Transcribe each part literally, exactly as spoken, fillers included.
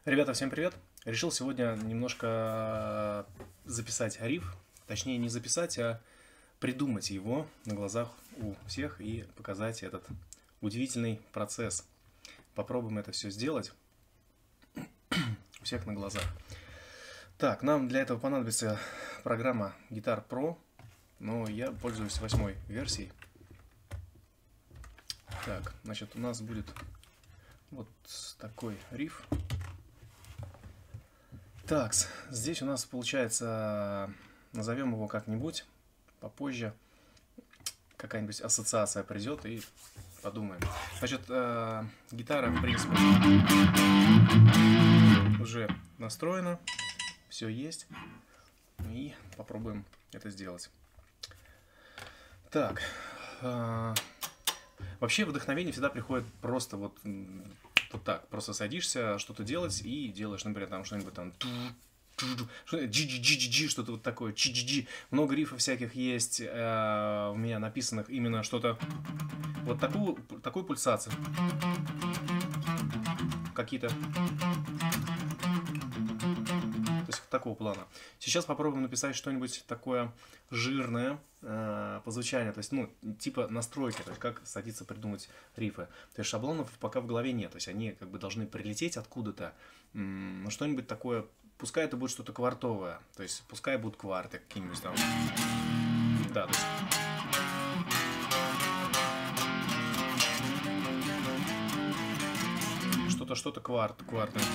Ребята, всем привет! Решил сегодня немножко записать риф, точнее не записать, а придумать его на глазах у всех и показать этот удивительный процесс. Попробуем это все сделать у всех на глазах. Так, нам для этого понадобится программа Guitar Pro, но я пользуюсь восьмой версией. Так, значит, у нас будет вот такой риф. Так, здесь у нас получается, назовем его как-нибудь, попозже какая-нибудь ассоциация придет и подумаем. Значит, э, гитара, в принципе, уже настроена, все есть, и попробуем это сделать. Так, э, вообще вдохновение всегда приходит просто вот... Вот так, просто садишься что-то делать и делаешь, например, там что-нибудь там джи-джи-джи-джи, что-то вот такое, чи-джи-джи. Много рифов всяких есть э, у меня написанных именно что-то вот такую, такую пульсацию. Какие-то... То есть такого плана. Сейчас попробуем написать что-нибудь такое жирное э, по звучанию, то есть, ну, типа настройки, то есть как садиться придумать рифы. То есть шаблонов пока в голове нет, то есть они как бы должны прилететь откуда-то, ну, что-нибудь такое, пускай это будет что-то квартовое, то есть пускай будут кварты какие-нибудь там. Да, то есть... Что-то, что-то кварт, квартное.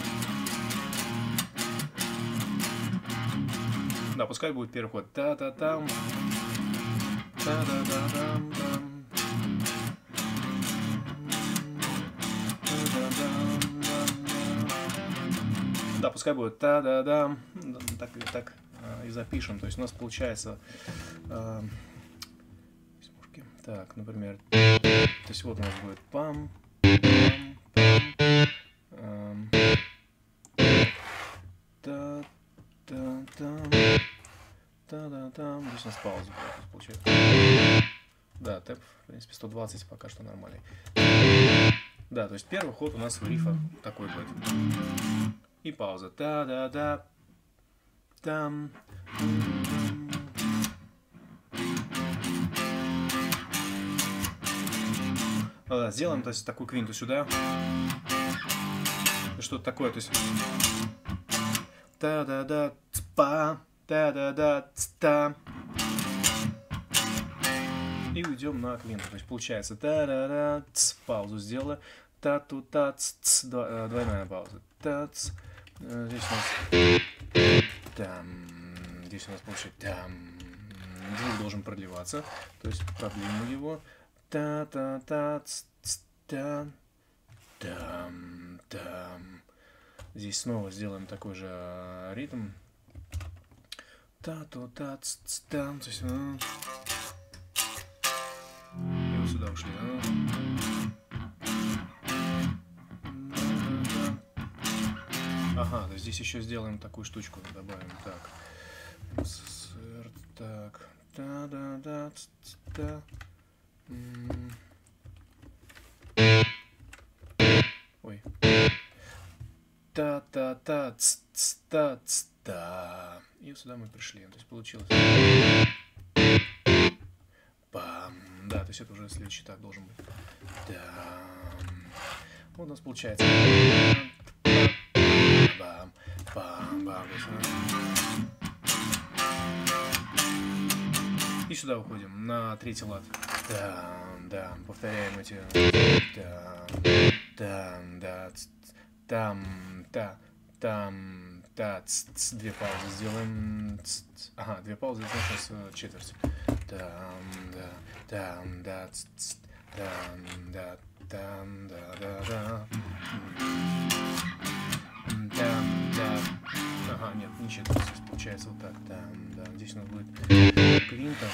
Да, пускай будет первый ход. Та-та-там. Та-да-да-дам. Да, пускай будет та-да-дам. Так, так и запишем. То есть у нас получается... Э, так, например... То есть вот у нас будет пам, пам, пам, та, та-там, та-да-там. Здесь у нас пауза получается. Да, темп, в принципе, сто двадцать пока что нормальный. Да, то есть первый ход у нас у рифа такой будет. И пауза. Та-да-да. Там. Сделаем, то есть, такую квинту сюда. Что-то такое, то есть... Та-да-да, цпа, та-да-да, цта. И уйдем на квинту. То есть получается та-да-да, ц, паузу сделала. Та-ту-та-ц, двойная пауза. Та-ц. Здесь у нас... Там. Здесь у нас получается там. Звук должен продлеваться. То есть продлим его. Та-та-та-ц-ц-та. Там-там. Здесь снова сделаем такой же ритм. Та-ту-та-ц-ц-там. То есть... И вот сюда ушли. Ага, то есть здесь еще сделаем такую штучку. Добавим. Так. Так. Та-да-да-ц-ц-та. Ой. Та-та-та-ц-ц-та-ц-та. И сюда мы пришли. То есть получилось. Бам. Да, то есть это уже следующий так должен быть. Да. Вот у нас получается. Бам. Бам. Бам. И сюда уходим на третий лад. Да, да. Повторяем эти. Да, да, да. Там, та, там, та, ц, ц, две паузы сделаем. Ц, ц. Ага, две паузы, это сейчас четверть. Там, да, там, да, ц, ц, там, да, там, да, да, да. Там, да. Ага, нет, не четверть, получается вот так. Там, да, здесь у нас будет квинта.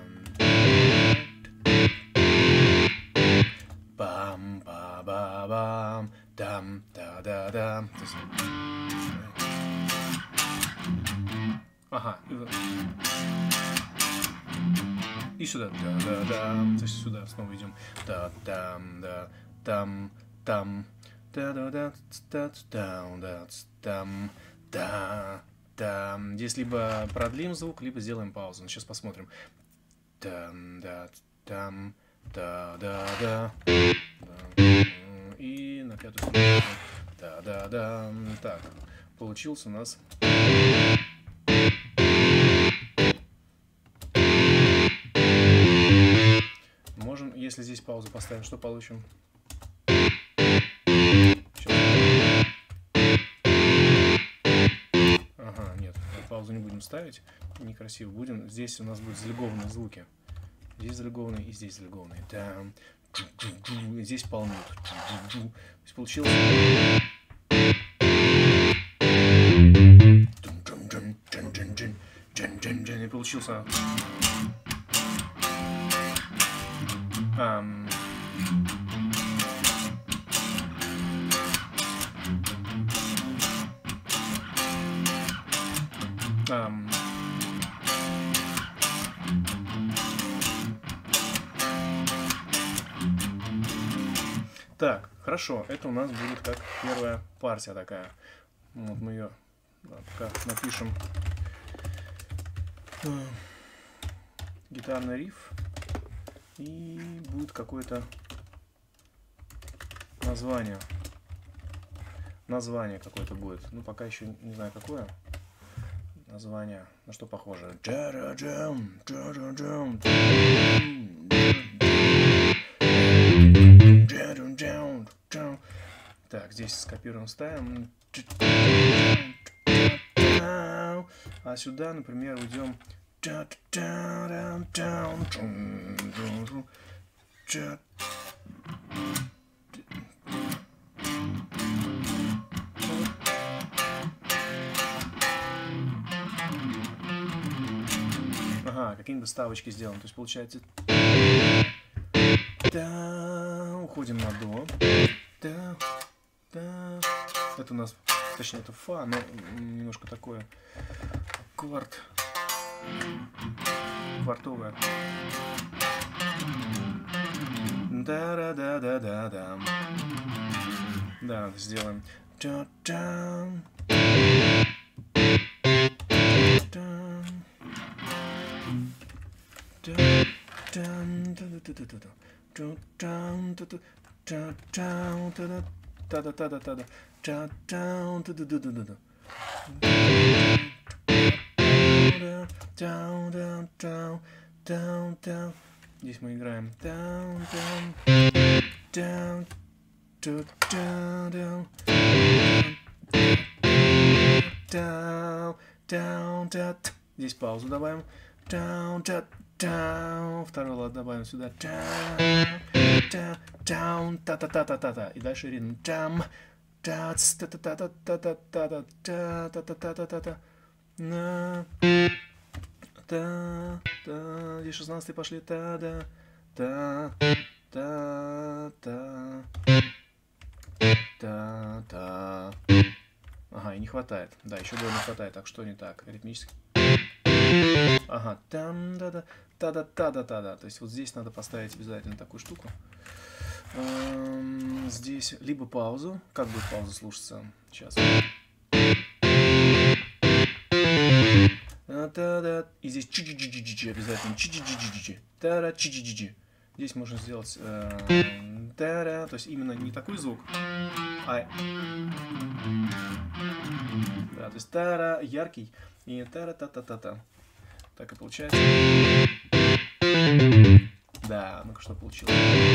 Там, бам-ба-ба-бам. Дам, да, да, да. Есть... Ага. И сюда. Да, да, да. То есть сюда снова идем. Да, там, да, там, там, Здесь либо продлим звук, либо сделаем паузу. Сейчас посмотрим. И на пятую струну. Да-да-да. Так, получился у нас. Можем, если здесь паузу поставим, что получим? Ага, нет, паузу не будем ставить, некрасиво будем. Здесь у нас будут залегованные звуки. Здесь залегованные и здесь залегованные. Там, и здесь полнут. То есть получилось. И получился. Um, um, так, хорошо, это у нас будет как первая партия такая. Вот мы ее да, пока напишем. Гитарный риф. И будет какое-то название. Название какое-то будет. Ну, пока еще не знаю какое. Название. На что похоже? Так, здесь скопируем, ставим. А сюда, например, уйдем. Ага, какие-нибудь ставочки сделаем. То есть получается. Уходим на до. Это у нас, точнее, это фа, но немножко такое кварт. Квартовая. Да-да-да-да-да-да. Да, сделаем. Down, down, down, down, down. Здесь мы играем down, down, down, down, down, down, down, down. Здесь паузу добавим. Down, down, down. Второй лад добавим сюда. Down, down, down, та-та-та-та-та-та. И дальше ритм. Down, down, та-та-та-та-та-та-та-та-та-та-та-та-та. На. Та, та, здесь шестнадцатый пошли, та, да, та, та, та, та, та. Ага, и не хватает. Да, еще было не хватает. Так, что не так? Ритмически. Ага, там, да, да, та, да, та, да, та, да. То есть вот здесь надо поставить обязательно такую штуку. Эм, здесь либо паузу. Как будет пауза слушаться? Сейчас. И здесь чи-чи-чи-чи-чи обязательно. Чи-чи-чи-чи-чи. Тара, чи-чи-чи-чи. Здесь можно сделать э, тара, то есть именно не такой звук, а да, то есть тара яркий и тара та та та та. Так и получается. Да, ну-ка что получилось?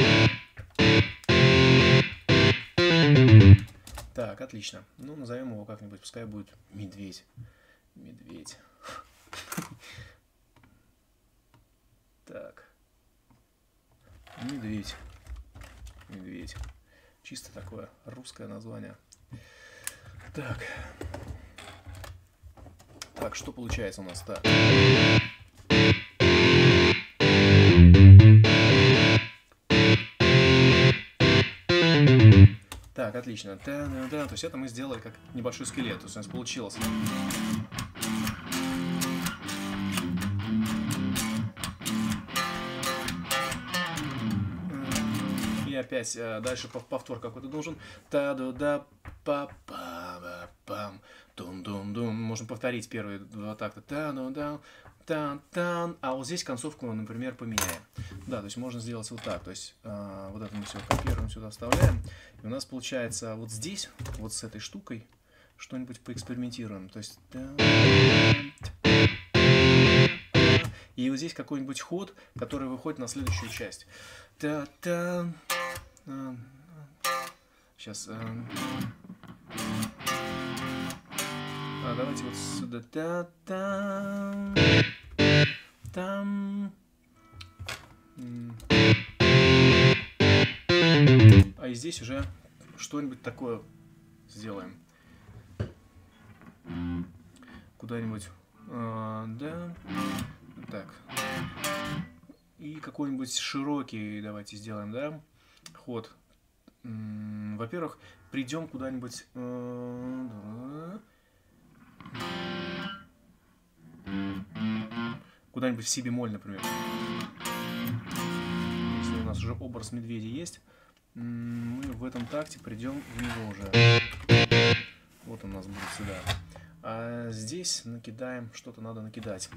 Так, отлично. Ну, назовем его как-нибудь, пускай будет медведь. Медведь. Так. Медведь. Медведь. Чисто такое русское название. Так. Так, что получается у нас? Так. Так, отлично. Да, да, да. То есть это мы сделали как небольшой скелет. То есть у нас получилось. опять дальше повтор какой-то должен. Та-ду-да-па-па-па-пам. Дум-дум-дум. Можно повторить первые два такта. Та-ду-да. Тан-тан. А вот здесь концовку, например, поменяем. Да, то есть можно сделать вот так. То есть э, вот это мы все копируем, сюда вставляем. И у нас получается вот здесь, вот с этой штукой, что-нибудь поэкспериментируем. То есть... И вот здесь какой-нибудь ход, который выходит на следующую часть. Та-та. Сейчас... А, давайте вот сюда. Та-та. Там. А и здесь уже что-нибудь такое сделаем. Куда-нибудь. А, да. Так. И какой-нибудь широкий давайте сделаем, да? Ход. Во-первых, придем куда-нибудь. Куда-нибудь в си бемоль, например. Если у нас уже образ медведя есть, мы в этом такте придем в него уже. Вот он у нас будет сюда. А здесь накидаем, что-то надо накидать.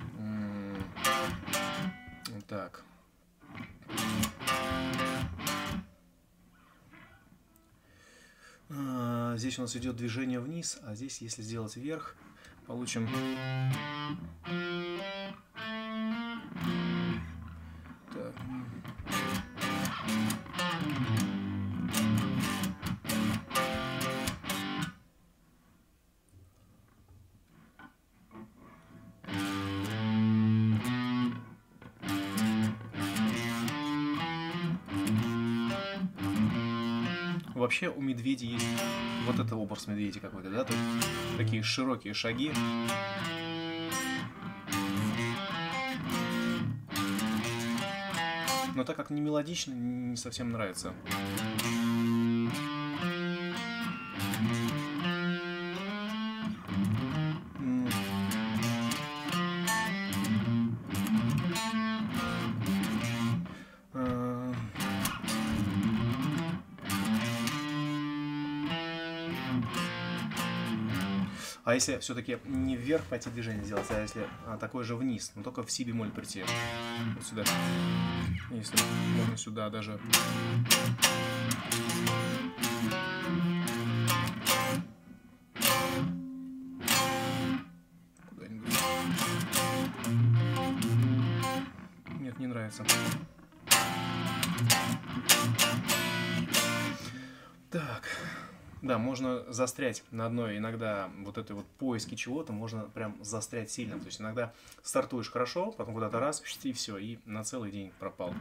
Так. А, здесь у нас идет движение вниз, а здесь, если сделать вверх, получим... Так. Вообще у медведя есть вот это образ медведя какой-то, да? То есть такие широкие шаги. Но так как не мелодично, не совсем нравится. А если все-таки не вверх пойти движение сделать, а если а, такое же вниз, но только в си бемоль прийти. Вот сюда. Если можно сюда даже. Куда-нибудь. Нет, не нравится. Так. Да, можно застрять на одной, иногда вот этой вот поиске чего-то можно прям застрять сильно. То есть иногда стартуешь хорошо, потом куда-то раз, и все, и на целый день пропал.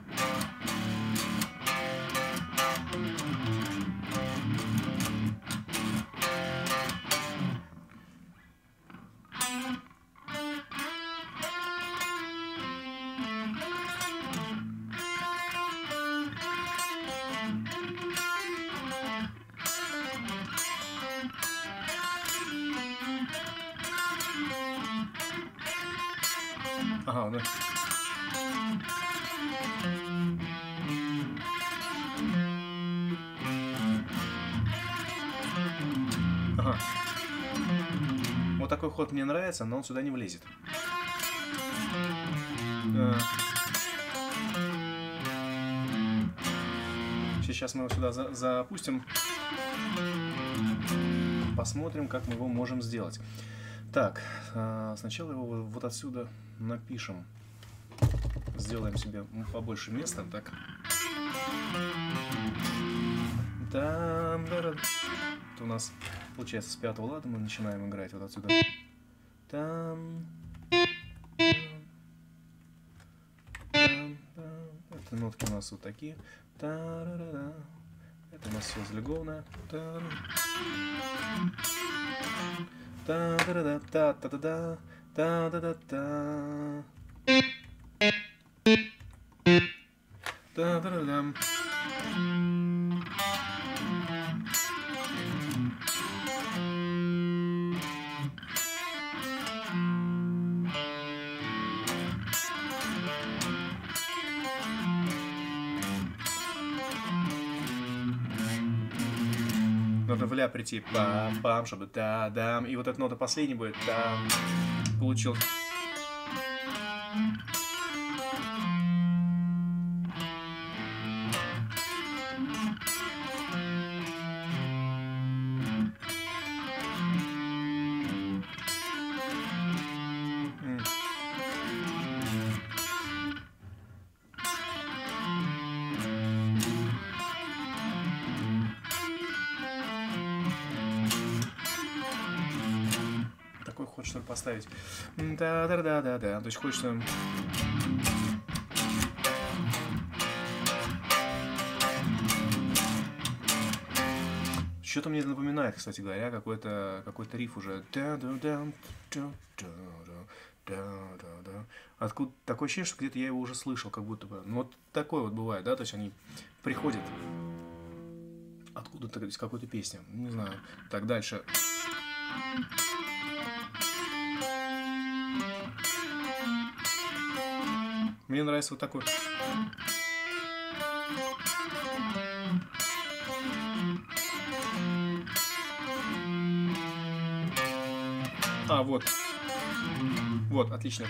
Ага, да. Ага. Вот такой ход мне нравится, но он сюда не влезет. А. Сейчас мы его сюда за запустим. Посмотрим, как мы его можем сделать. Так, сначала его вот отсюда напишем. Сделаем себе побольше места. Так. Там, это у нас получается с пятого лада мы начинаем играть вот отсюда. Там. Это нотки у нас вот такие. Это у нас все залеговано. Та-да-да-та-та-та-та, та-да-да-та. Та-да-да-дам. можно в ля прийти, пам-пам, чтобы да-дам, и вот эта нота последняя будет, там, получил. Такой ход, что ли, поставить. Да-да-да-да-да. То есть хочется... Что-то мне это напоминает, кстати говоря, какой-то какой-то риф уже. Откуда такое ощущение, что где-то я его уже слышал, как будто бы. Ну вот такое вот бывает, да, то есть они приходят откуда-то из какой-то песни, не знаю. Так, дальше. Мне нравится вот такой. А, вот. Вот, отлично.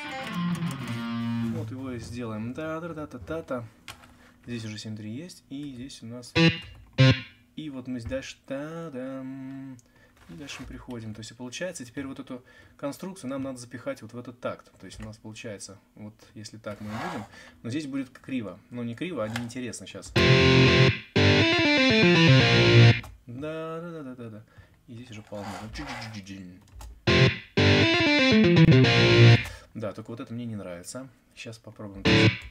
Вот его и сделаем. Да-да-да-да-да-да. Здесь уже семь три есть. И здесь у нас... И вот мы дальше... Та-дам. И дальше мы приходим. То есть, получается, теперь вот эту конструкцию нам надо запихать вот в этот такт. То есть, у нас получается, вот если так мы будем... Но здесь будет криво. Но не криво, а неинтересно сейчас. Да-да-да-да-да. И здесь уже полно. Да, только вот это мне не нравится. Сейчас попробуем.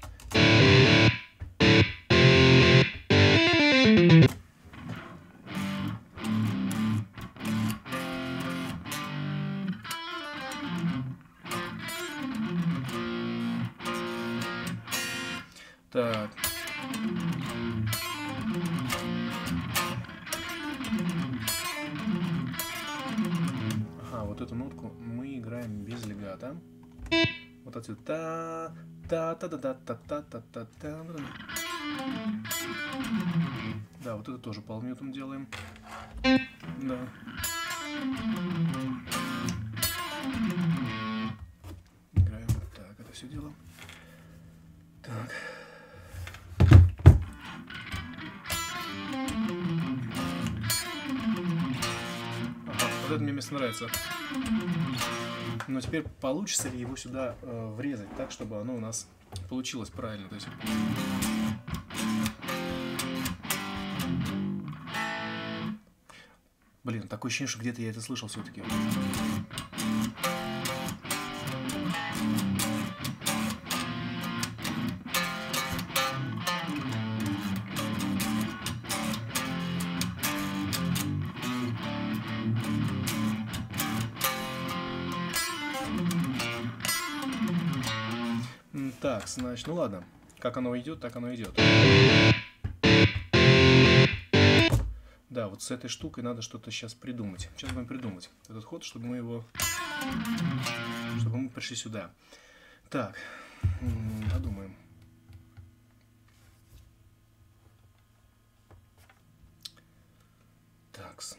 Так. Ага, вот эту нотку мы играем без легато. Вот отсюда. Та та та та та та та та та та. Да, вот это тоже полминутом делаем. Да. Играем вот так, это все дело. Так. Ага, вот это мне место нравится. Но теперь получится ли его сюда э, врезать так, чтобы оно у нас получилось правильно. То есть... Блин, такое ощущение, что где-то я это слышал все-таки. Так, значит, ну ладно. Как оно идет, так оно идет. Да, вот с этой штукой надо что-то сейчас придумать. Сейчас будем придумать этот ход, чтобы мы его... Чтобы мы пришли сюда. Так, подумаем. Такс.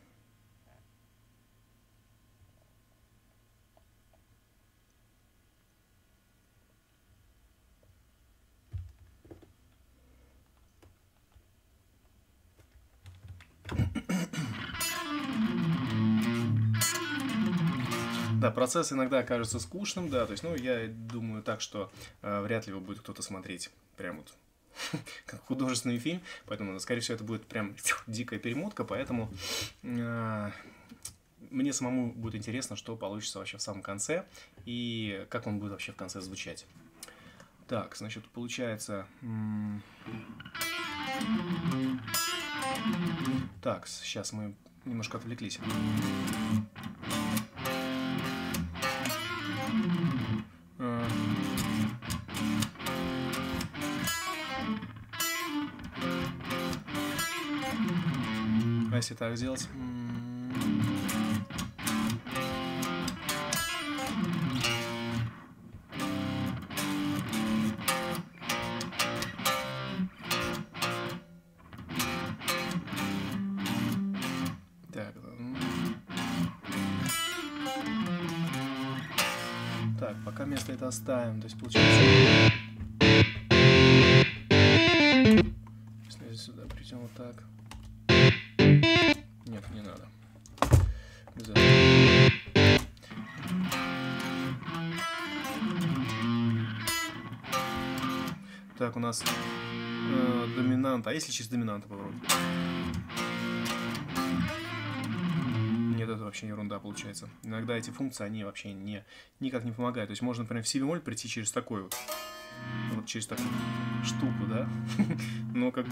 Да, процесс иногда кажется скучным, да, то есть, ну, я думаю так, что э, вряд ли его будет кто-то смотреть прям вот как художественный фильм, поэтому, скорее всего, это будет прям дикая перемотка, поэтому э, мне самому будет интересно, что получится вообще в самом конце и как он будет вообще в конце звучать. Так, значит, получается... Так, сейчас мы немножко отвлеклись. А если так сделать? пока место это оставим. То есть получается... Если сюда придем вот так. Нет, не надо. Без этого. Так, у нас э, доминант. А если через доминанта попробовать? Нет, это вообще ерунда получается. Иногда эти функции, они вообще не, никак не помогают. То есть можно, например, в си бемоль прийти через такой вот. Вот через такую штуку, да? Но как...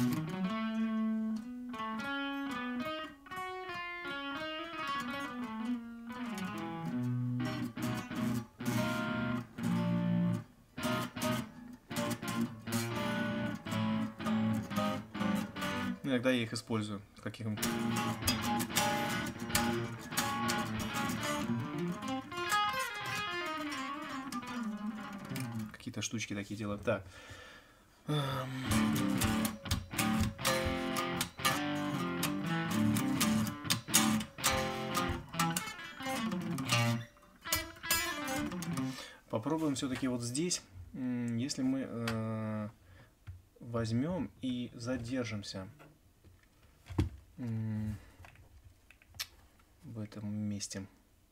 Иногда я их использую в каких-нибудь... Какие-то штучки такие делаю. Так. Попробуем все-таки вот здесь, если мы э, возьмем и задержимся в этом месте.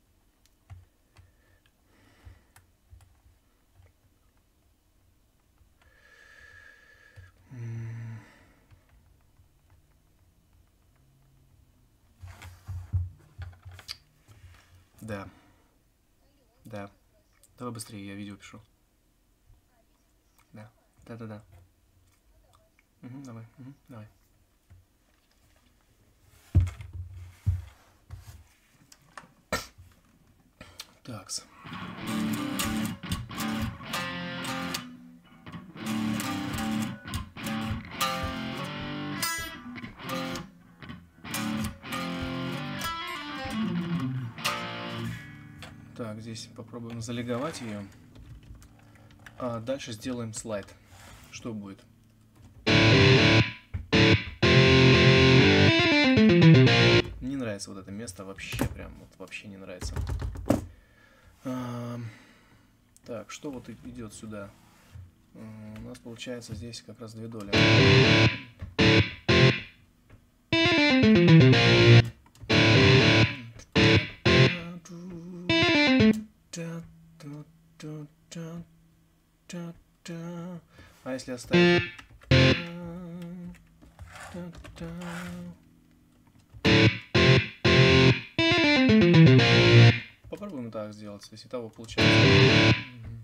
Да. Да. Давай быстрее, я видео пишу. Да. Да-да-да. Угу, давай. Угу, давай. Такс. Так, здесь попробуем залеговать ее. А дальше сделаем слайд. Что будет? Не нравится вот это место вообще, прям вот вообще не нравится. А, так, что вот идет сюда? А, у нас получается здесь как раз две доли. А если оставить? Попробуем так сделать, если того получается.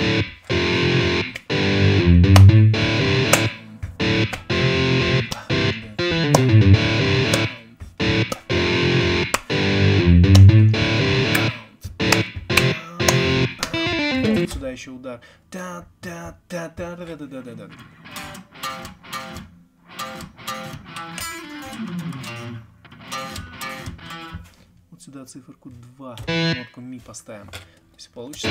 Сюда еще удар. Да, да, да, да, да, да, да, да, да. Вот сюда циферку два, нотку ми поставим. То есть получится.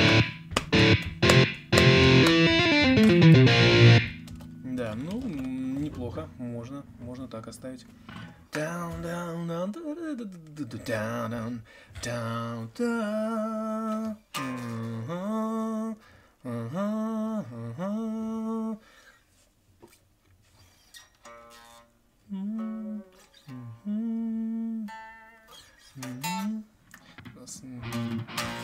Да, ну неплохо, можно, можно так оставить. Down, down, down, down, down, down, down. Uh-huh, uh-huh, uh-huh. Mm-hmm. Mm-hmm. Mm-hmm. That's, mm-hmm.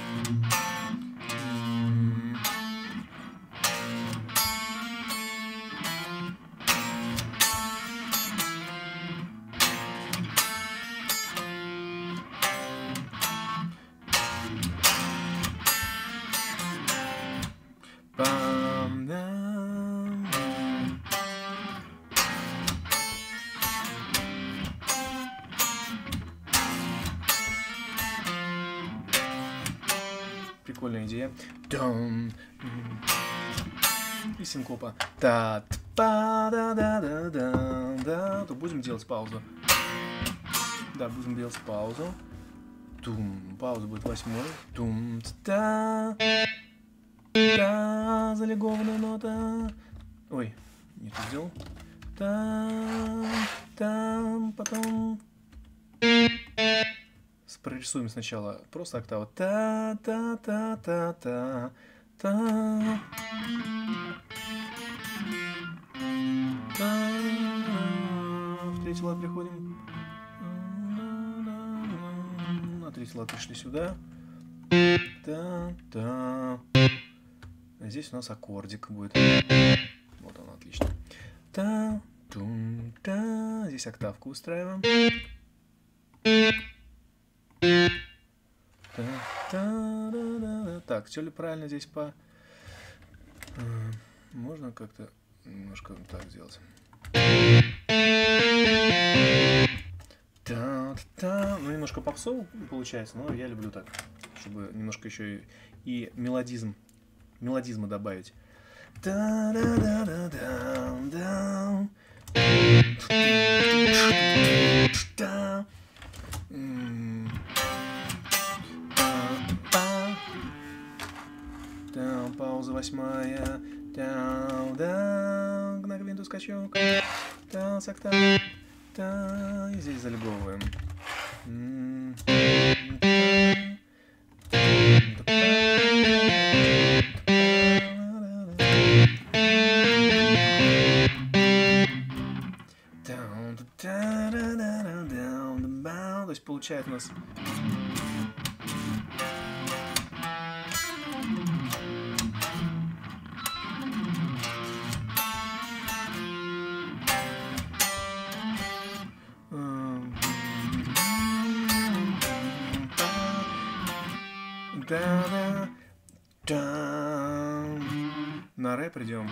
Прикольная идея. И синкопа. Та па да да да да да. То будем делать паузу. Да, будем делать паузу. Тум. Пауза будет восьмой. Тум. Та. Та. Залегованная нота. Ой, не то сделал. Там. Там. Потом. Прорисуем сначала просто октаву. Та-та-та-та-та. та. Та. В третий лад приходим. На третий лад пришли сюда. Та, та. А здесь у нас аккордик будет. Вот он, отлично. Та, тум, та. Здесь октавку устраиваем. Та, та, да, да, да. Так, все ли правильно здесь по... Можно как-то немножко так сделать. Та, та. Ну, немножко попсово получается, но я люблю так, чтобы немножко еще и, и мелодизм, мелодизма добавить. Та, да, да, да, да, да. Та. Та, пауза восьмая. Та, да, на квинту скачок. Та, с октав. Та, и здесь залюбовываем. То есть получает у нас... Да-да, да. На ре придем.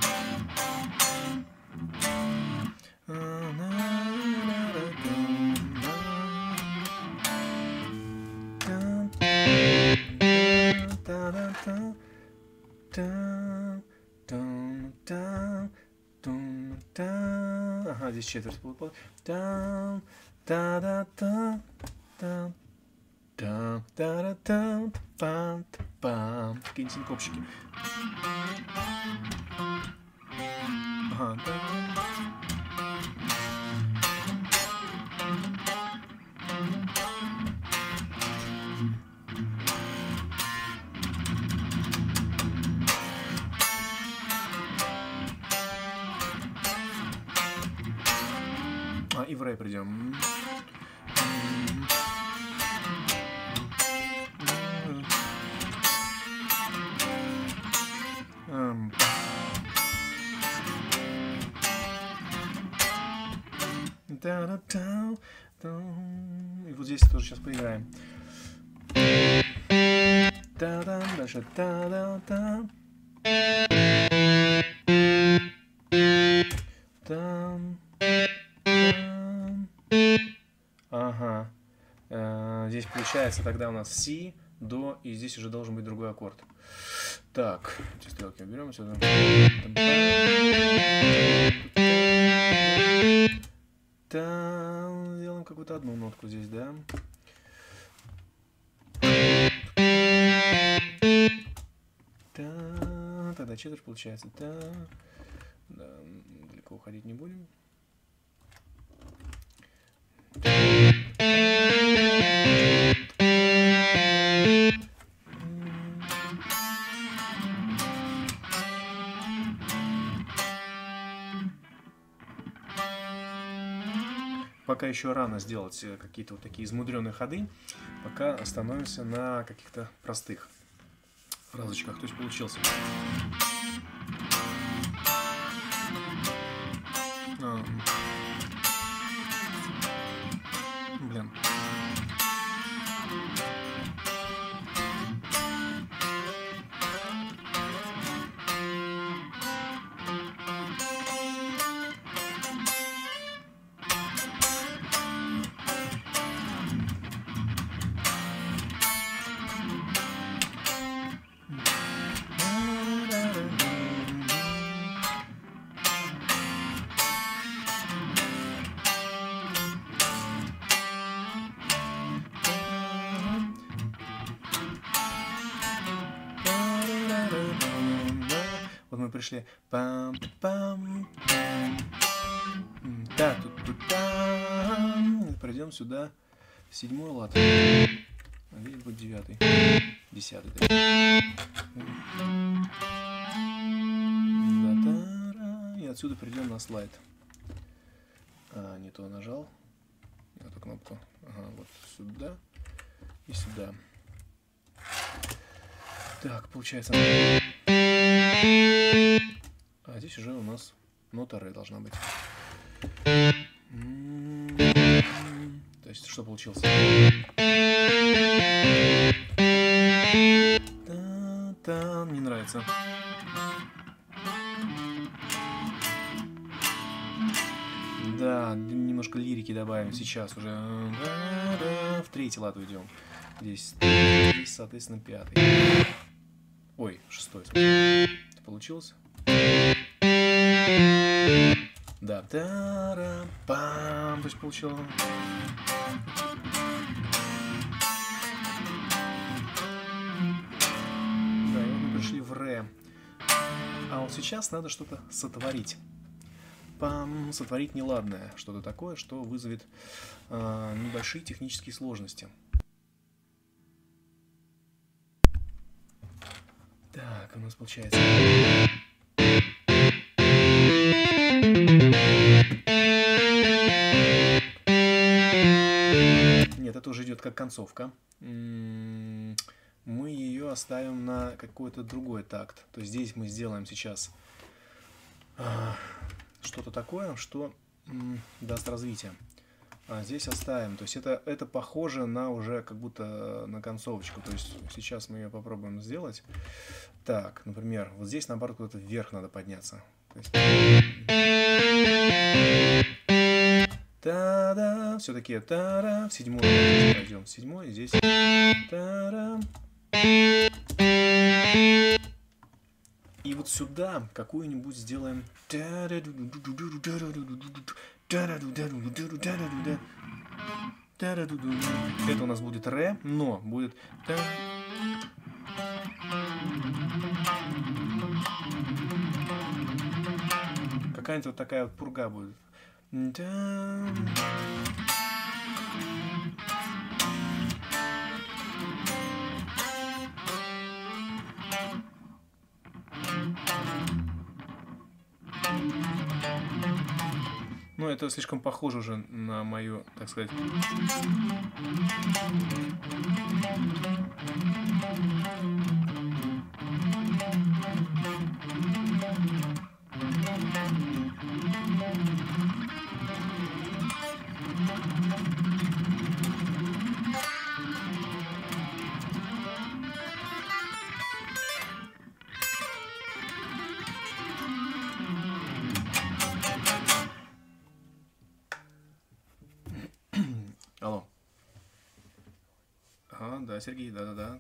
Ага, здесь четверть получилось. Та-да-та-та. Та-та-та-та-пам-пам. Такие синкопчики. Ага, да. А, и в ре придем. И вот здесь тоже сейчас поиграем. Та-да, дальше та-да-та. Там. Ага. А, здесь получается тогда у нас си, до, и здесь уже должен быть другой аккорд. Так, эти стрелки уберем сюда. Там сделаем какую-то одну нотку здесь, да? Та, тогда четверть получается. Та, да, далеко уходить не будем. Пока еще рано сделать какие-то вот такие измудренные ходы, пока остановимся на каких-то простых фразочках. То есть получился. А, блин. Вот мы пришли. Пам-пам. Да, тут тут там. Пройдем сюда. Седьмой лад. А здесь будет девятый. Десятый. отсюда перейдем на слайд. А, не то нажал. Эту кнопку. Ага, вот сюда и сюда. Так, получается... А здесь уже у нас нота ре должна быть. То есть, что получилось? Та-та, не нравится. Да, немножко лирики добавим сейчас уже. В третий лад уйдем. Здесь, здесь, соответственно, пятый. Ой, шестой. Это получилось? Да. Та-ра-пам. То есть получилось. Да, и вот мы пришли в ре. А вот сейчас надо что-то сотворить. Пам, сотворить неладное. Что-то такое, что вызовет э, небольшие технические сложности. Так, у нас получается... Нет, это уже идет как концовка. Мы ее оставим на какой-то другой такт. То есть здесь мы сделаем сейчас что-то такое, что даст развитие. А здесь оставим. То есть это, это похоже на уже как будто на концовочку. То есть сейчас мы ее попробуем сделать. Так, например, вот здесь наоборот куда-то вверх надо подняться. Та-да, все-таки та-да, в седьмой пойдем, в седьмой, здесь та-да. И вот сюда какую-нибудь сделаем. Это у нас будет ре, но будет... Какая-нибудь вот такая вот пурга будет. Ну, это слишком похоже уже на мою, так сказать... Алло. Ага, да, Сергей, да-да-да.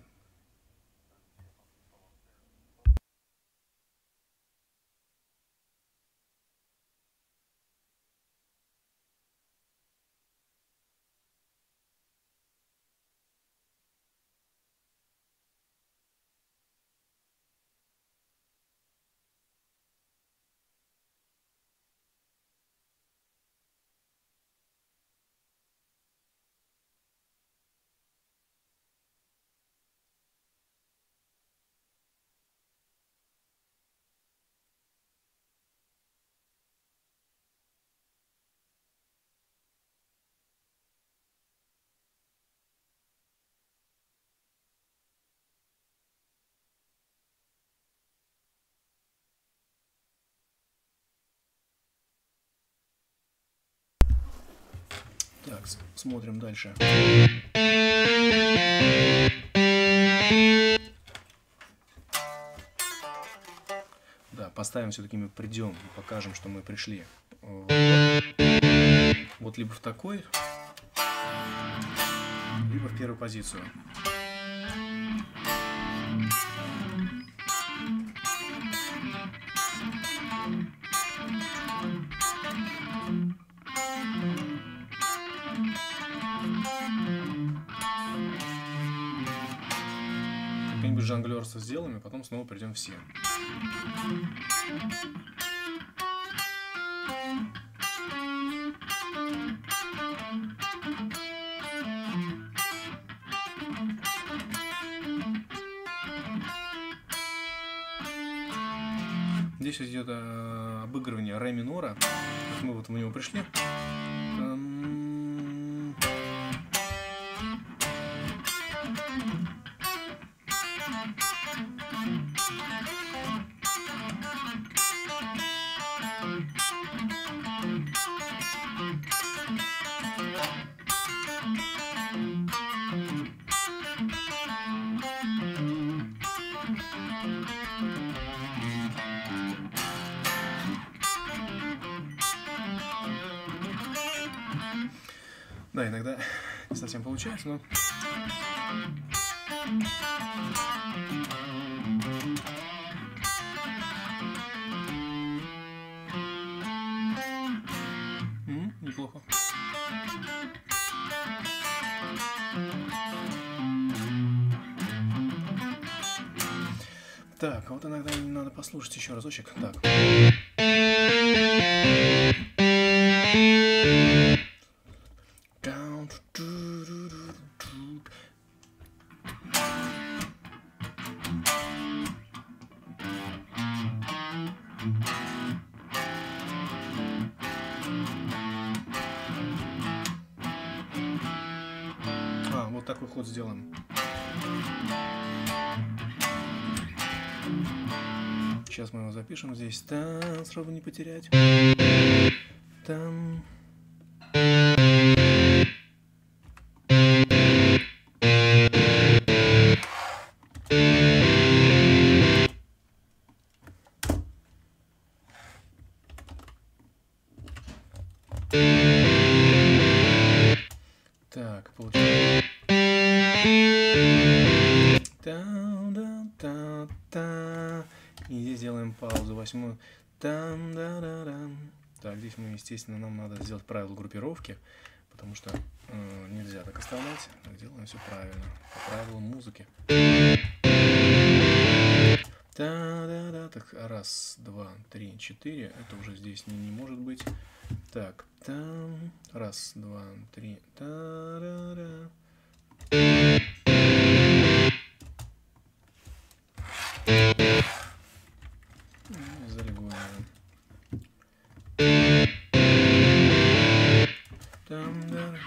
Так, смотрим дальше. Да, поставим все-таки, мы придем и покажем, что мы пришли. Вот либо в такой, либо в первую позицию. Как-нибудь жонглерство сделаем, и потом снова придем все. Здесь идет э, обыгрывание ре минора. Мы вот в него пришли. Эм... Да, иногда не совсем получается, но... М-м, неплохо. Так, а вот иногда надо послушать еще разочек. Так. А, вот такой ход сделаем. Сейчас мы его запишем здесь. Там, сразу не потерять. Там. Так, получается. Та-да-та-та. И здесь делаем паузу восьмую. Там-да-да-дам. Так, здесь мы, естественно, нам надо сделать правило группировки, потому что э, нельзя так оставлять. Делаем все правильно, по правилам музыки. Та-да-да. Так, раз, два, три, четыре. Это уже здесь не, не может быть. Так, там. Раз, два, три. Та-да-да. Зарегулируем. Там, да.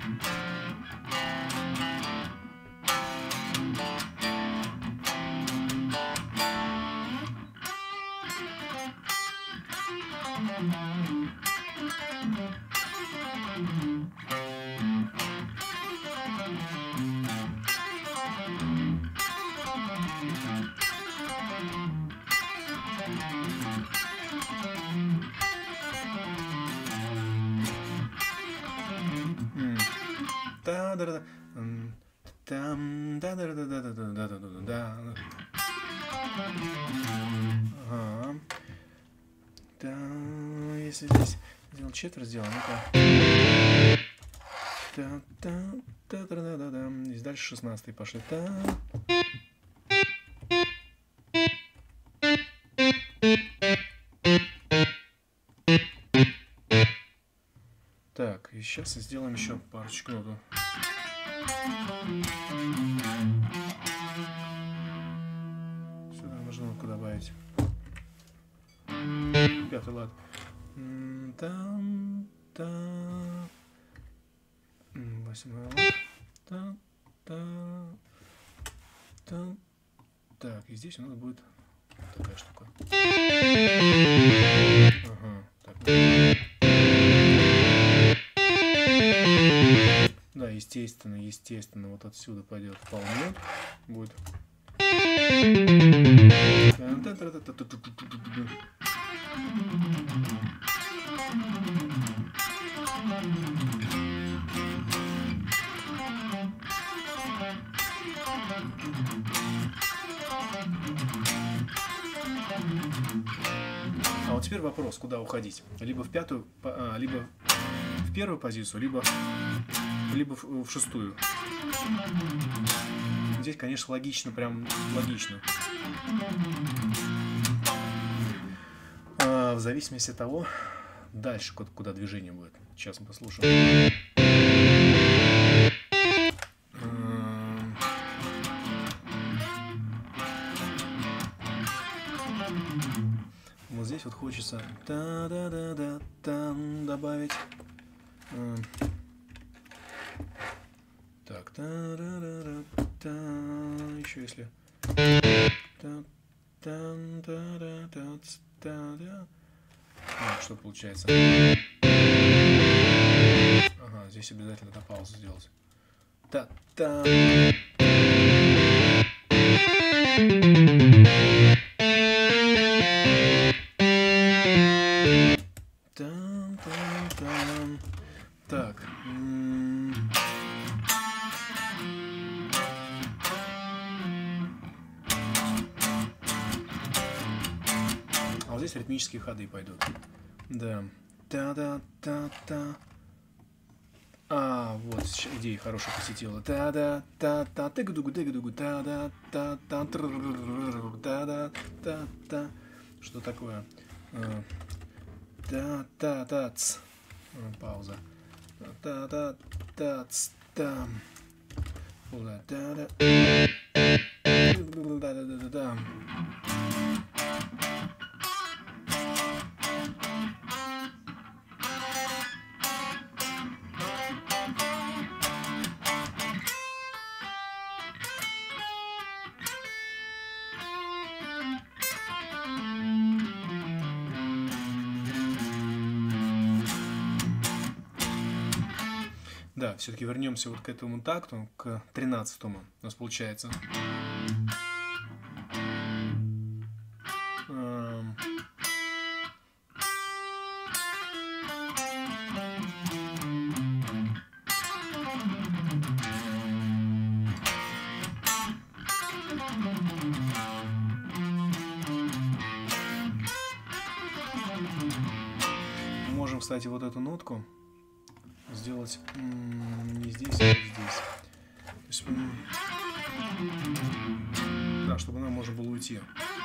Да-да-да. Там, да-да-да-да-да-да-да-да-да. Ага. Да, если здесь сделал четверть, сделал, ну-ка. Да-да-да-да-да-да-да. Здесь дальше шестнадцатый пошли. Та. Так, и сейчас сделаем еще парочку ноту. Сюда можно нотку добавить. Пятый лад. Там, там. Восьмой лад. Там, там. Там. Так, и здесь у нас будет такая штука. Ага, так. Да, естественно, естественно, вот отсюда пойдет вполне. Будет. А вот теперь вопрос, куда уходить? Либо в пятую, а, либо в первую позицию, либо, либо в, в шестую. Здесь, конечно, логично, прям логично. А, в зависимости от того, дальше куда, куда движение будет. Сейчас мы послушаем. Вот вот здесь вот хочется та-да-да-да там добавить. Так, та-да-да-да-та. Еще если. Та-та-да-да-та-да. Так, что получается? Ага, здесь обязательно на паузу сделать. Та-та. Там-там-там. Так. А вот здесь ритмические ходы пойдут. Да. Та-да-та-та. А, вот идея хорошая посетила. Та-да-та-та. Тыгу-дугу, тыгу-дугу. Та-да-та-та. Та-да-та-та. Что такое? Та-та-та-ц. Пауза. Та-та-та-ц. Та-да. Да-да-да-да-да. Да, все-таки вернемся вот к этому такту, к тринадцатому. У нас получается. Эм... Можем, кстати, вот эту нотку сделать не здесь, а вот здесь. То есть, да, чтобы нам можно было уйти.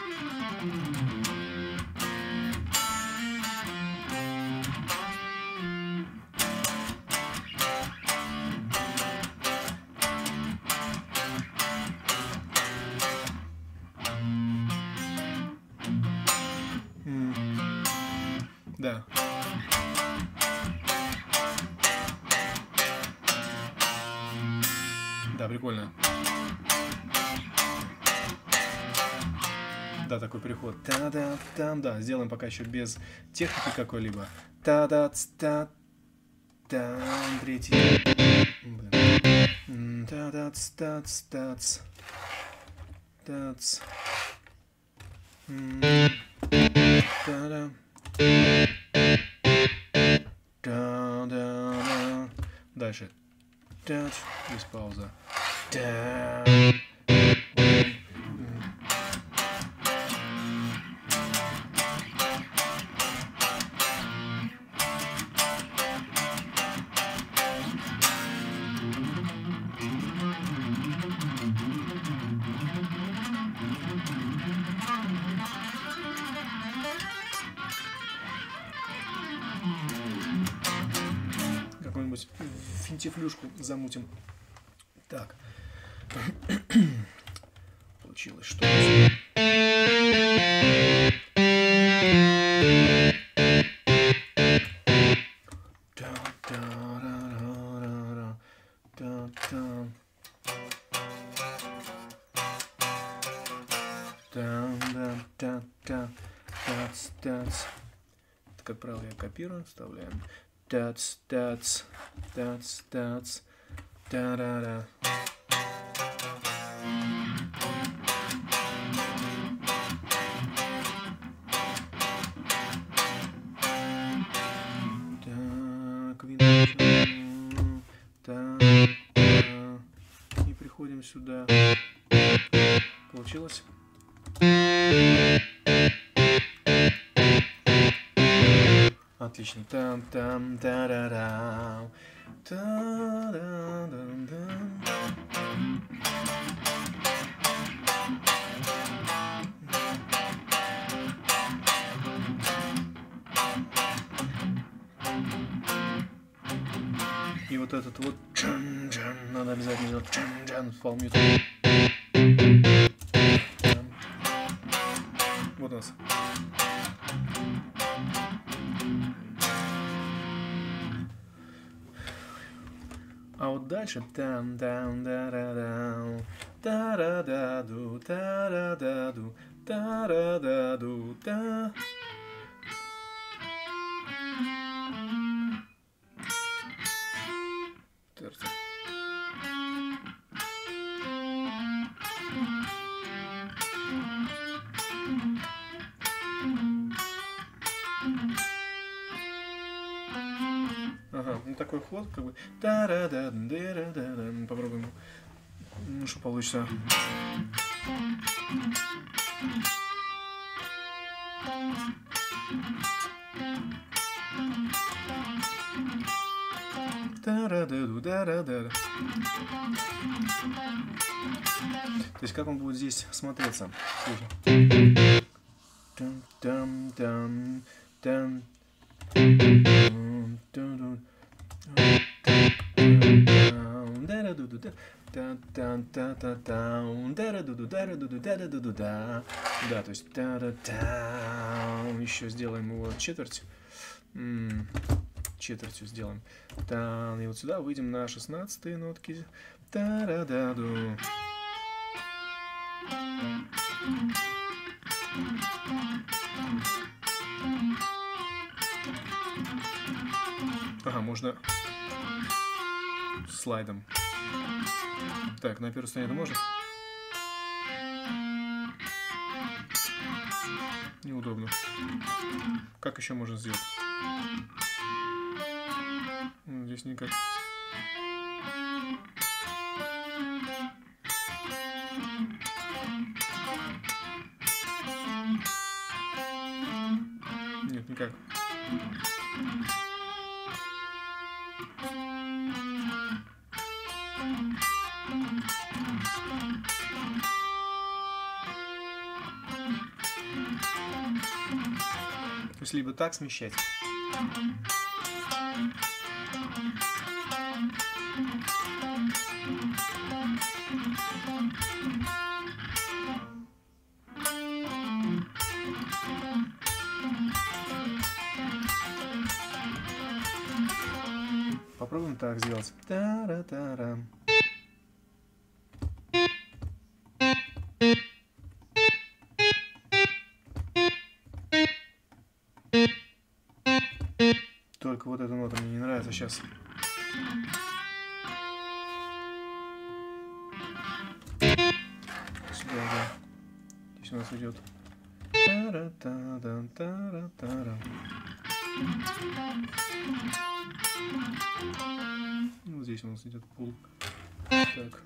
Да. Да, прикольно. Да, такой переход. Та-да, там, да, сделаем пока еще без техники какой-либо. Та-да-ц-та, там, третий. Блин. Та-да-ц-та-ц-та-ц. Тац. Та-да. Та-да-да. Дальше. Тац. Без пауза. Та. Какую-нибудь финтифлюшку замутим. Так. Получилось, что... Как правило, я копирую, вставляем. Тац, тац, тац, тац, та-ра-ра. Так, винтаж. Так, и приходим сюда. Получилось? Отлично. Там, там, та-ра-ра. Та-ра-ра-ра-ра. И вот этот вот чан-чан надо обязательно сделать чан-чан в полмьют. Вот у нас. дальше. Там, там, да-да-дау, та-ра-да-ду, та-ра-да-ду, та-ра-да-ду, та. Терций. Ага, ну такой ход, как бы. Попробуем. Ну что получится. То есть как он будет здесь смотреться? Да, то есть еще сделаем его четверть. Четвертью сделаем. И вот сюда выйдем на шестнадцатые нотки. Та-ра-да-ду. Ага, можно слайдом. Так, на первой стороне это можно? Неудобно. Как еще можно сделать? Здесь никак. Нет, никак. То есть либо так смещать. Попробуем так сделать. Та-ра-та-ра. Только вот эта нота мне не нравится сейчас. Сюда, да. Здесь у нас идет. Та-ра-та-да-та-ра-та-ра. Ну, здесь у нас идет пул. Так.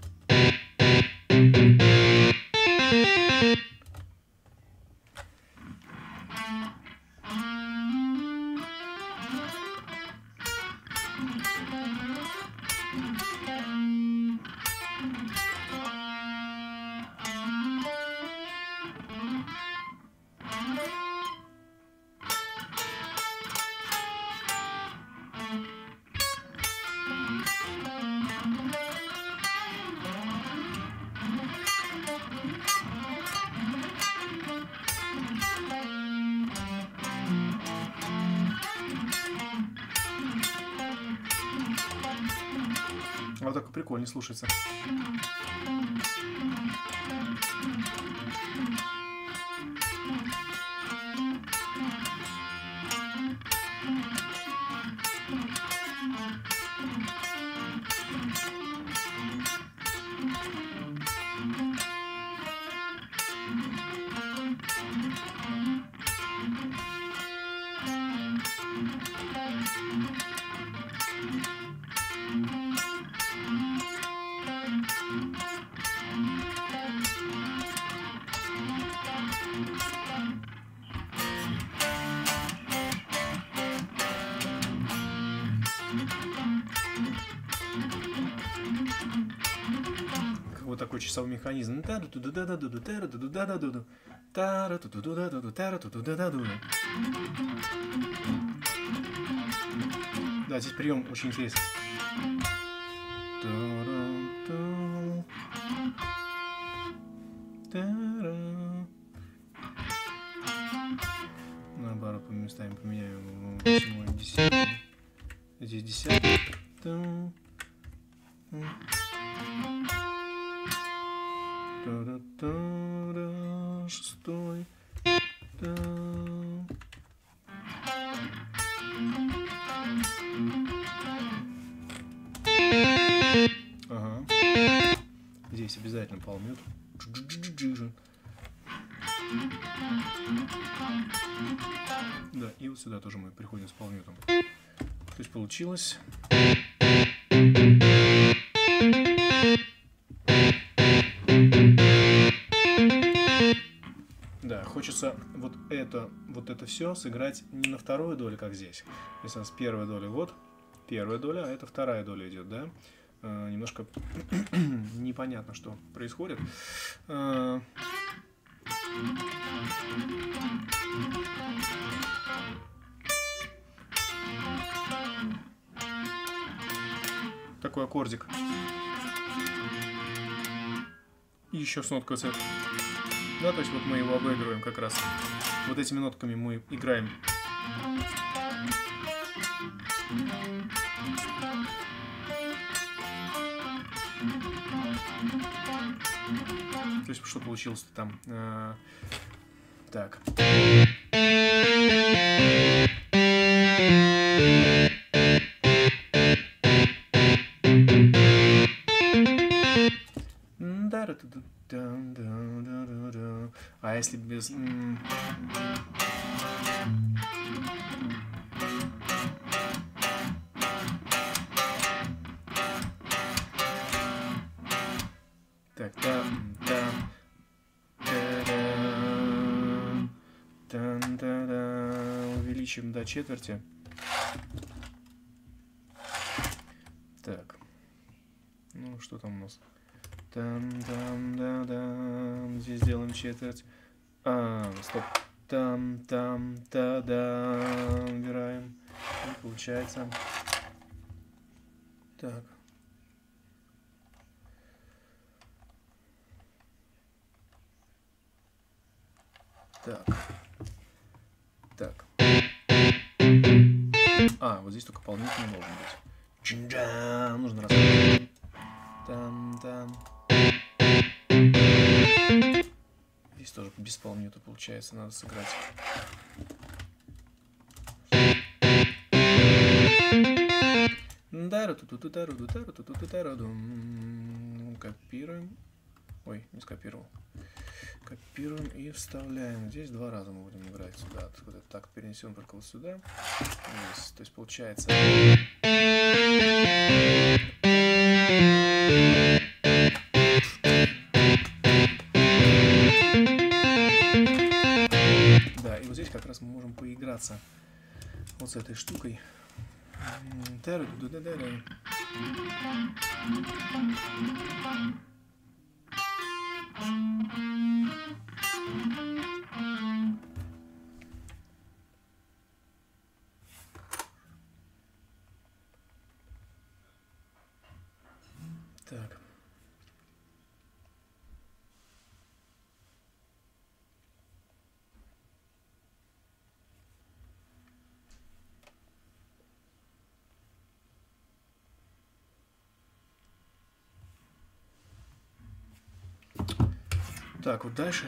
Вот так прикольно слушается. Вот такой часовой механизм. Да, здесь прием очень интересный. Наоборот, по местами поменяем восьмой, десятый. Здесь десятый. Та-да-та-да, шестой. Да. Ага. Здесь обязательно полмют. Да, и вот сюда тоже мы приходим с полмютом. То есть получилось. Да, хочется вот это, вот это все сыграть не на вторую долю, как здесь. Если у нас первая доля, вот первая доля, а это вторая доля идет, да? Э, немножко непонятно, что происходит. Э, такой аккордик. И еще с ноткой C. Да, то есть вот мы его обыгрываем как раз. Вот этими нотками мы играем. То есть что получилось там? А, так. А если без... Так, там, там, там, там, увеличим до четверти. Так, ну что там у нас? Там, там, да, да, здесь сделаем четверть. А, стоп. Там, там, да, да, убираем. И получается. Так. Так. Так. А, вот здесь только полнительный должен быть. Чин-джа! Нужно раскрыть. Там, там. Здесь тоже без полминуты получается, надо сыграть. Копируем. Ой, не скопировал. Копируем и вставляем. Здесь два раза мы будем играть сюда. Вот это так перенесем только вот сюда. Здесь. То есть получается. Да, и вот здесь как раз мы можем поиграться вот с этой штукой. Так. Так, вот дальше.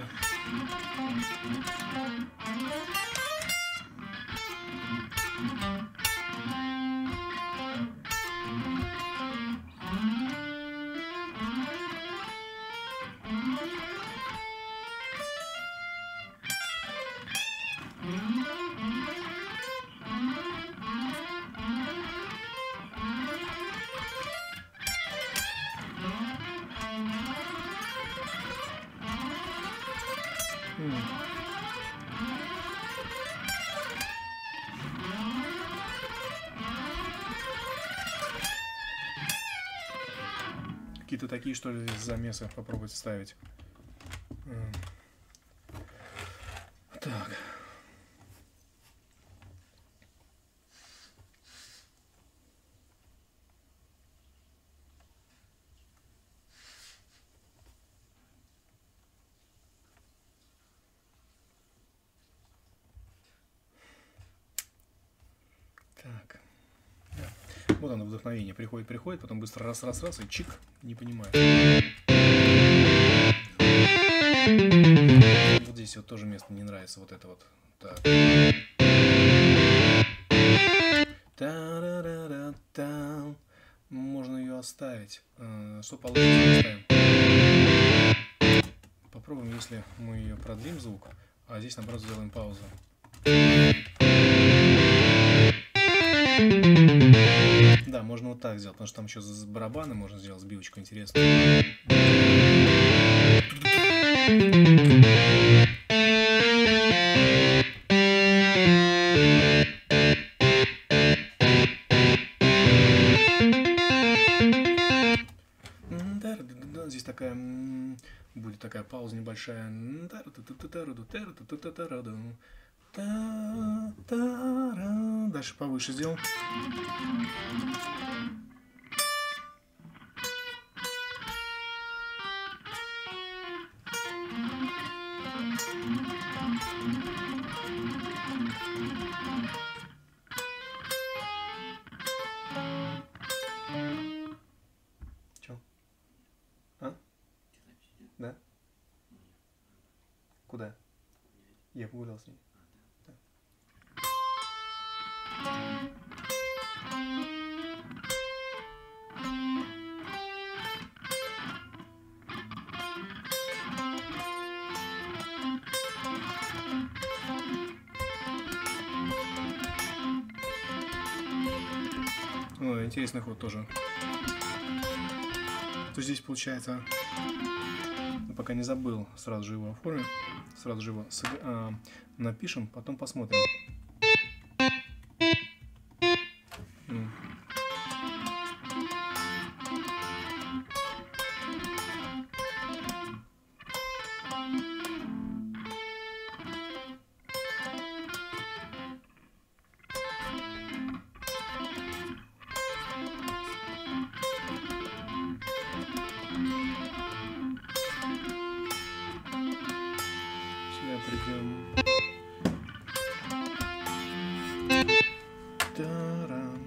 Какие-то такие, что ли, замесы попробовать ставить. Так. Так. Да. Вот оно, вдохновение. Приходит, приходит, потом быстро раз-раз-раз и чик, не понимаю. Вот здесь вот тоже место не нравится, вот это вот. Так. Та-ра-ра-ра-та. Можно ее оставить. Что получится, оставим. Попробуем, если мы ее продлим звук, а здесь наоборот сделаем паузу. Да, можно вот так сделать, потому что там еще с барабана можно сделать сбивочку интересную. Здесь такая будет такая пауза небольшая. Дальше повыше сделал. Чё? А? Да? Куда? Я погулял с ней. Да. О, интересный ход тоже. То здесь получается, пока не забыл, сразу же его оформим, сразу же его сыг... а, напишем, потом посмотрим. М. Придем. Та-рам.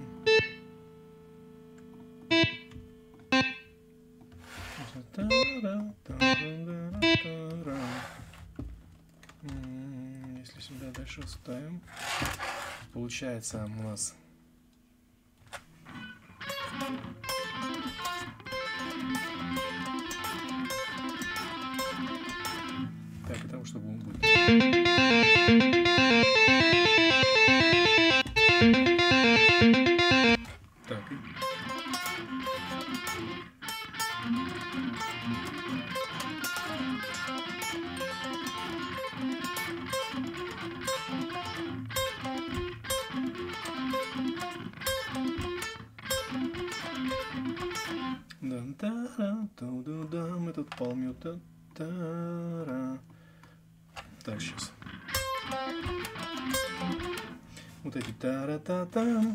Если сюда дальше ставим, получается у нас так, потому что он будет. Так. Да, да, да, да, мы тут полмю, та, та, так, сейчас. Вот эти та-ра-та-там.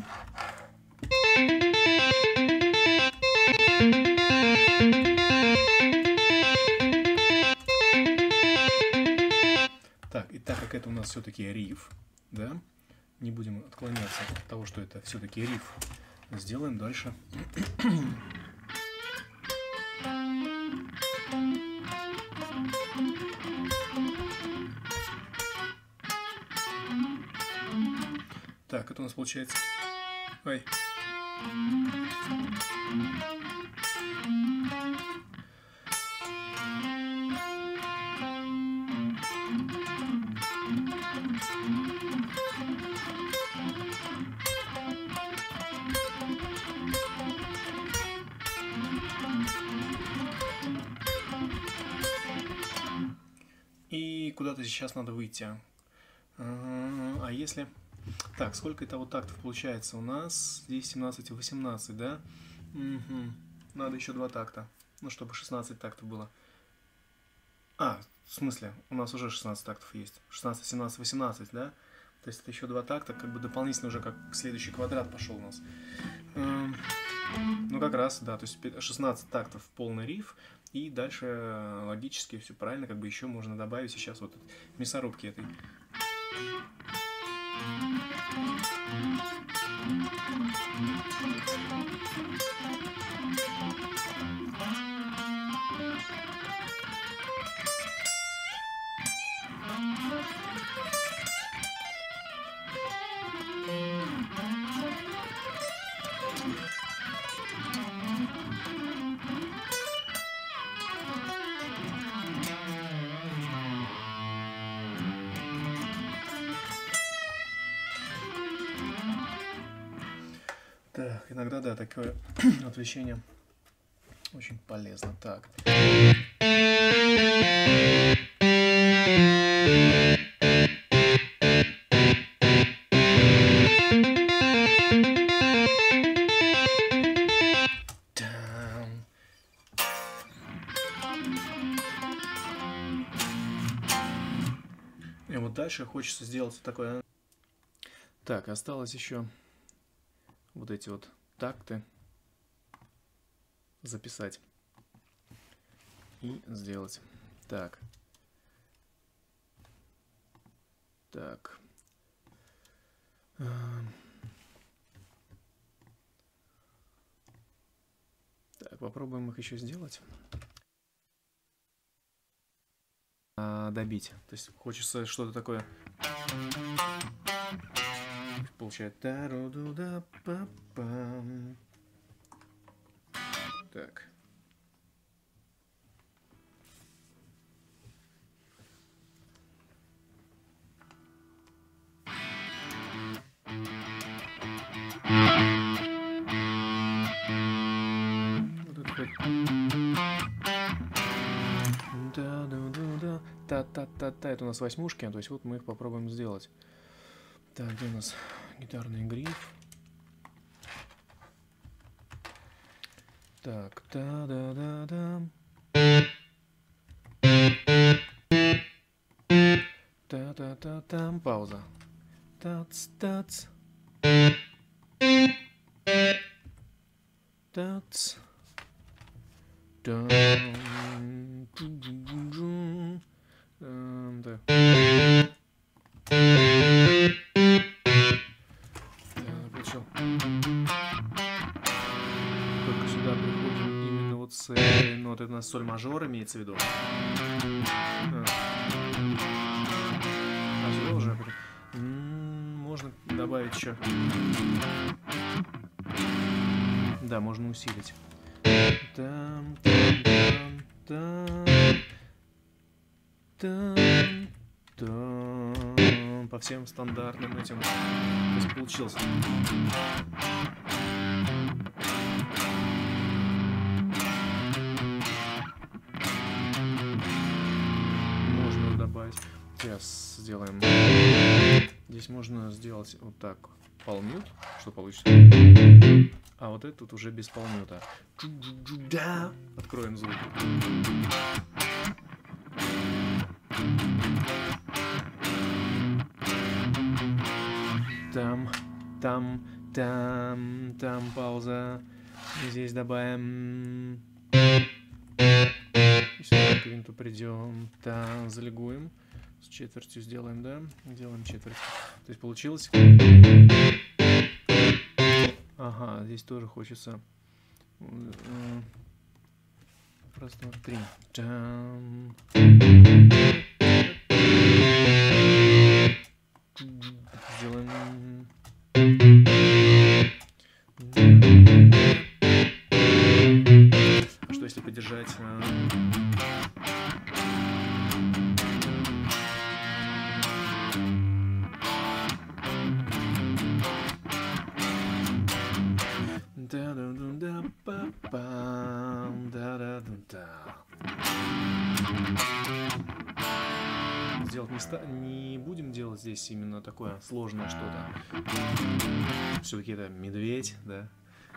Так, и так как это у нас все-таки риф, да, не будем отклоняться от того, что это все-таки риф, сделаем дальше. Так, это у нас получается. Ой. И куда-то сейчас надо выйти. А если... Так, сколько это вот тактов получается у нас? Здесь семнадцать и восемнадцать, да? Угу. Надо еще два такта. Ну, чтобы шестнадцать тактов было. А, в смысле, у нас уже шестнадцать тактов есть. шестнадцать, семнадцать, восемнадцать, да? То есть это еще два такта, как бы дополнительно уже как следующий квадрат пошел у нас. Ну, как раз, да, то есть шестнадцать тактов полный риф. И дальше логически все правильно, как бы еще можно добавить сейчас вот мясорубки этой. Так, иногда, да, такое отвлечение очень полезно. Так. И вот дальше хочется сделать такое. Так, осталось еще вот эти вот такты записать и сделать. Так. Так. Так, попробуем их еще сделать. А, добить. То есть хочется что-то такое. Получается. Так. Да-да-да-да. Та-та-та-та. Это у нас восьмушки, то есть вот мы их попробуем сделать. Так, где у нас гитарный гриф? Так, та-да-да-да. Та-та-та-там. Пауза. Тац-тац. Тац. Так. Только сюда приходим именно вот с этой ноты. У нас соль мажор имеется в виду. А, а сюда уже можно добавить еще. Да, можно усилить. Там, там, там, там, там, по всем стандартным этим. То есть получился. Можно добавить. Сейчас сделаем. Здесь можно сделать вот так. Полмют, что получится. А вот этот тут уже без полмюта. Откроем звук. Там, там, там, там пауза. И здесь добавим. И сюда к винту придем. Там залигуем. С четвертью сделаем, да? Делаем четверть. То есть получилось. Ага, здесь тоже хочется. Раз, два, три. Сделаем. А что если подержать? Сделать места не будем делать здесь именно такое сложное что-то. Все-таки это медведь, да.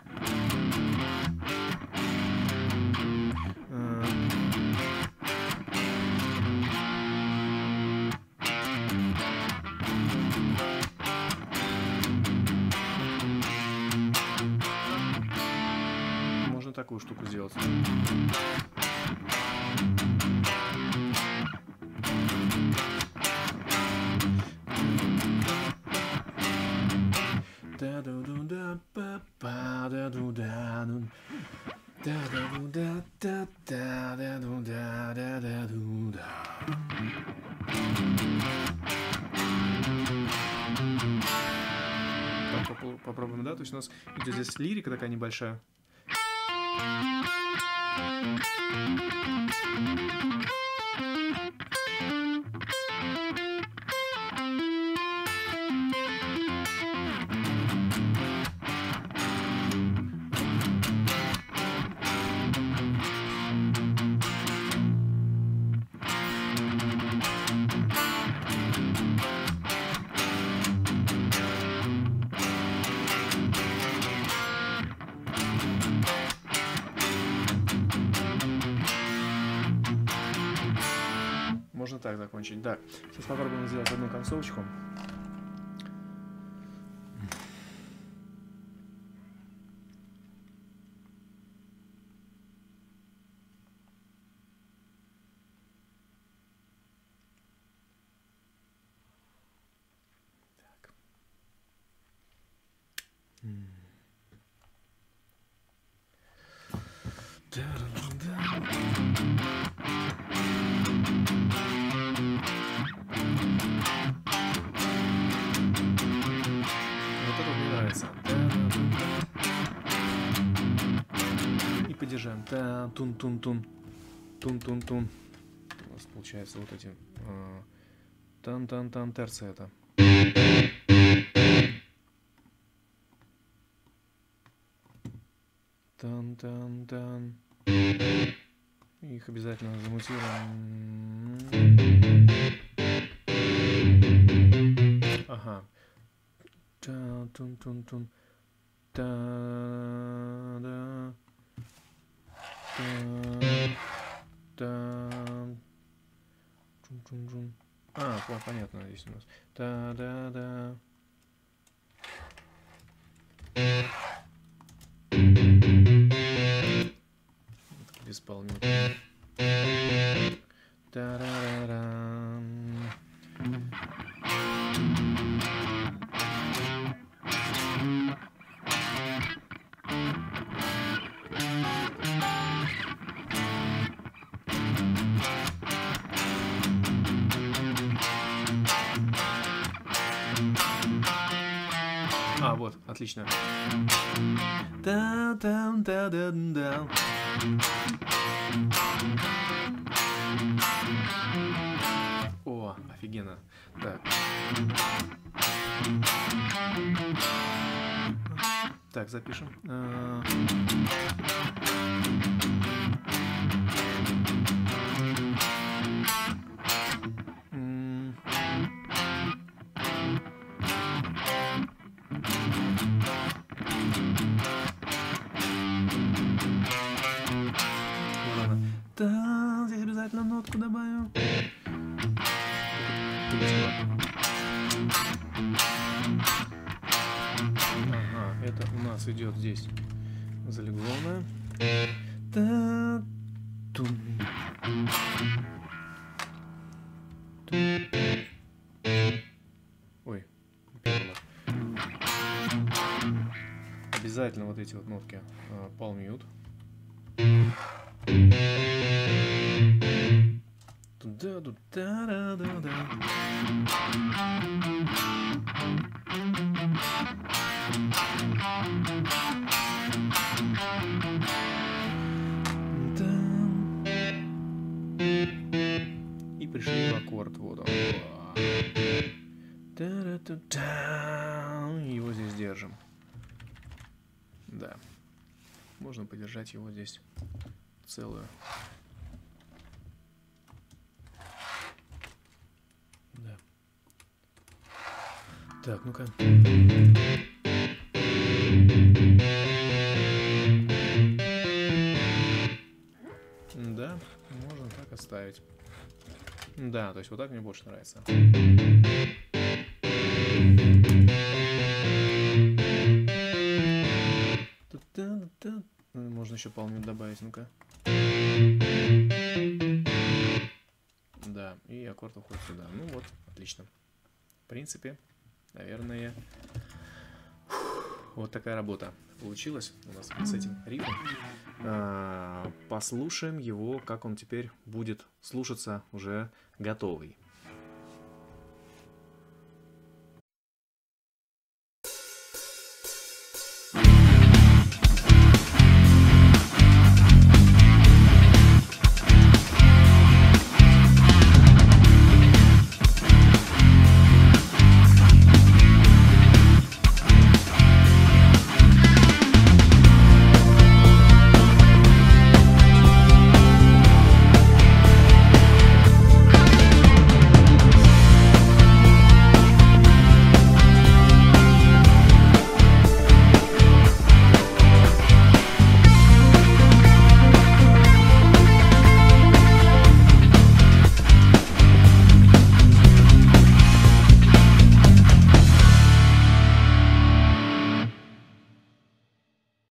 Можно такую штуку сделать. Да-да-да. Да-да-ду-да. Так, попробуем, да? То есть у нас идет здесь лирика такая небольшая. Можно так закончить. Да. Сейчас попробуем сделать одну концовочку. Так. И поддержаем. Та тун тун тун тун тун тун. У нас получается вот эти тан тан тан терция это. Тан тан тан. Их обязательно замутируем. Ага. Та тун тун тун. Та да. Та. Чун-чун-чун. А, понятно, здесь у нас. Та-да-да. Без полминуты. Та-ра-ра-ра. А, вот, отлично. Та-та-та-да-да. О, офигенно. Так. Так, запишем. А... Да, здесь обязательно нотку добавим. Ага, это у нас идет здесь залегло. Да, тун. Ой, обязательно вот эти вот нотки palm-mute. Туда-да-да-да-да. И пришли в аккорд. Вот он. Его здесь держим. Да. Можно подержать его здесь целую. Да. Так, ну-ка. Да, можно так оставить. Да, то есть вот так мне больше нравится. Можно еще полминут добавить, ну-ка. Да, и аккорд уходит сюда. Ну вот, отлично. В принципе, наверное, вот такая работа. получилось у нас с этим рифом. Послушаем его, как он теперь будет слушаться уже готовый.